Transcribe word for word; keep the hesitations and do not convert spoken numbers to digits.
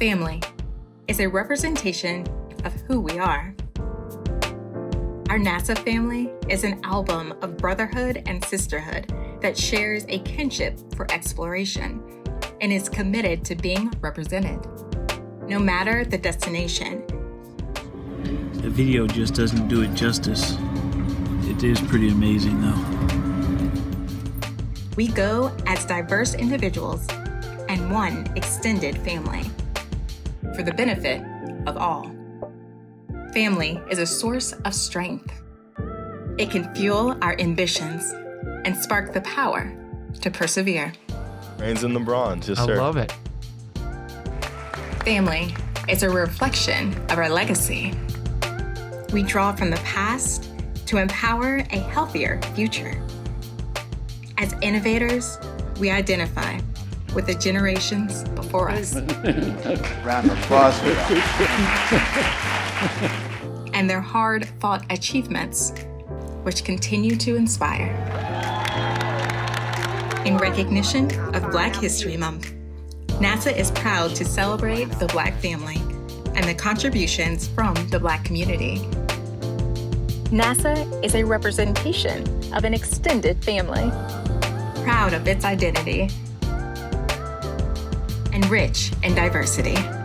Family is a representation of who we are. Our NASA family is an album of brotherhood and sisterhood that shares a kinship for exploration and is committed to being represented, no matter the destination. The video just doesn't do it justice. It is pretty amazing, though. We go as diverse individuals and one extended family for the benefit of all. Family is a source of strength. It can fuel our ambitions and spark the power to persevere. Reigns in the bronze, yes, I sir. love it. Family is a reflection of our legacy. We draw from the past to empower a healthier future. As innovators, we identify with the generations before us. Round of applause for that. And their hard-fought achievements, which continue to inspire. In recognition of Black History Month, NASA is proud to celebrate the Black family and the contributions from the Black community. NASA is a representation of an extended family, proud of its identity and rich in diversity.